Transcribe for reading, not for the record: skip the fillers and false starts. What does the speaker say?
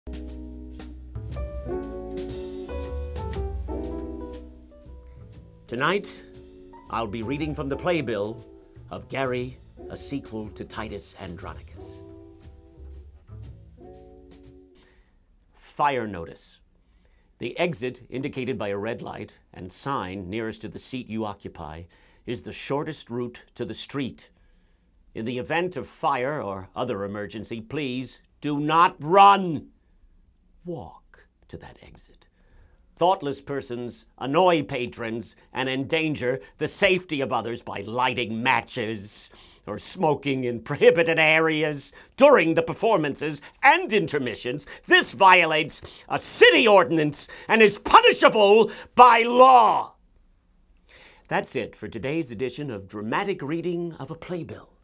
Tonight, I'll be reading from the Playbill of Gary, a sequel to Titus Andronicus. Fire notice. The exit, indicated by a red light and sign nearest to the seat you occupy, is the shortest route to the street. In the event of fire or other emergency, please do not run. Walk to that exit. Thoughtless persons annoy patrons and endanger the safety of others by lighting matches or smoking in prohibited areas during the performances and intermissions. This violates a city ordinance and is punishable by law. That's it for today's edition of Dramatic Reading of a Playbill.